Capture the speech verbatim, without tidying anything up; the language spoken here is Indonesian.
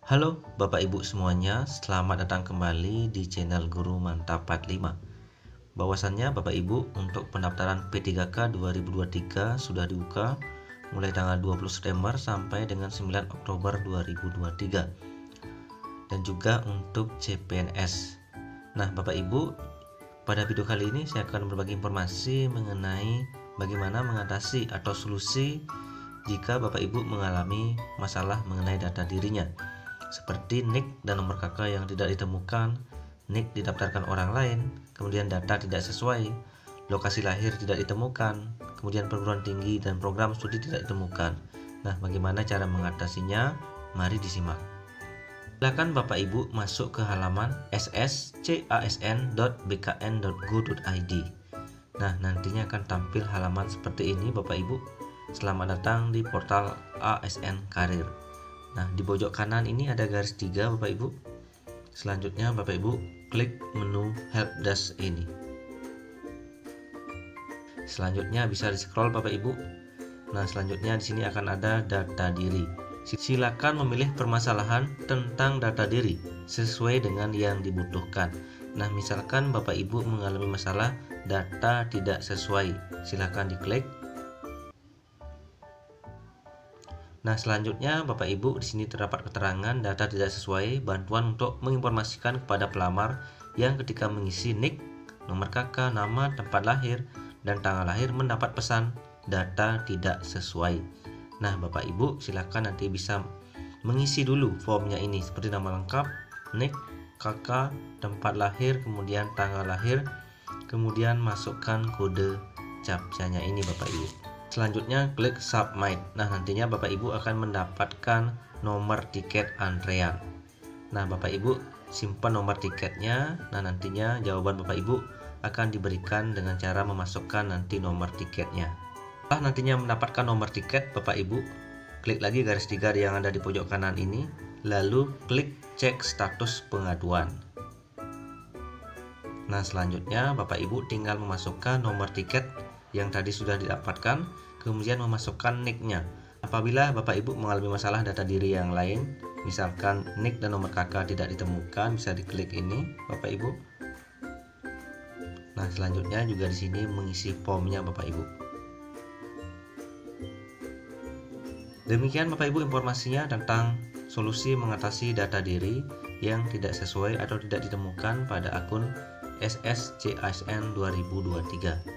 Halo Bapak Ibu semuanya, selamat datang kembali di channel Guru Mantap empat puluh lima. Bahwasannya Bapak Ibu, untuk pendaftaran P tiga K dua ribu dua puluh tiga sudah dibuka mulai tanggal dua puluh September sampai dengan sembilan Oktober dua ribu dua puluh tiga. Dan juga untuk C P N S. Nah Bapak Ibu, pada video kali ini saya akan berbagi informasi mengenai bagaimana mengatasi atau solusi jika Bapak Ibu mengalami masalah mengenai data dirinya, seperti nik dan nomor K K yang tidak ditemukan, nik didaftarkan orang lain, kemudian data tidak sesuai, lokasi lahir tidak ditemukan, kemudian perguruan tinggi dan program studi tidak ditemukan. Nah, bagaimana cara mengatasinya? Mari disimak. Silakan Bapak Ibu masuk ke halaman s s c a s n dot b k n dot go dot i d. Nah, nantinya akan tampil halaman seperti ini Bapak Ibu. Selamat datang di portal A S N Karir. Nah, di pojok kanan ini ada garis tiga Bapak Ibu. Selanjutnya Bapak Ibu klik menu helpdesk ini. Selanjutnya bisa di scroll Bapak Ibu. Nah, selanjutnya di sini akan ada data diri. Silakan memilih permasalahan tentang data diri sesuai dengan yang dibutuhkan. Nah, misalkan Bapak Ibu mengalami masalah data tidak sesuai, silakan diklik. Nah, selanjutnya Bapak Ibu di sini terdapat keterangan data tidak sesuai, bantuan untuk menginformasikan kepada pelamar yang ketika mengisi nik, nomor K K, nama, tempat lahir, dan tanggal lahir mendapat pesan data tidak sesuai. Nah, Bapak Ibu silakan nanti bisa mengisi dulu formnya ini seperti nama lengkap, nik, K K, tempat lahir, kemudian tanggal lahir, kemudian masukkan kode captcha-nya ini Bapak Ibu. Selanjutnya klik submit. Nah, nantinya Bapak Ibu akan mendapatkan nomor tiket antrean. Nah, Bapak Ibu simpan nomor tiketnya. Nah, nantinya jawaban Bapak Ibu akan diberikan dengan cara memasukkan nanti nomor tiketnya. Setelah nantinya mendapatkan nomor tiket, Bapak Ibu klik lagi garis tiga yang ada di pojok kanan ini, lalu klik cek status pengaduan. Nah, selanjutnya Bapak Ibu tinggal memasukkan nomor tiket yang tadi sudah didapatkan, kemudian memasukkan niknya. Apabila Bapak Ibu mengalami masalah data diri yang lain, misalkan nik dan nomor K K tidak ditemukan, bisa diklik ini Bapak Ibu. Nah, selanjutnya juga di sini mengisi formnya Bapak Ibu. Demikian Bapak Ibu informasinya tentang solusi mengatasi data diri yang tidak sesuai atau tidak ditemukan pada akun S S C A S N dua ribu dua puluh tiga.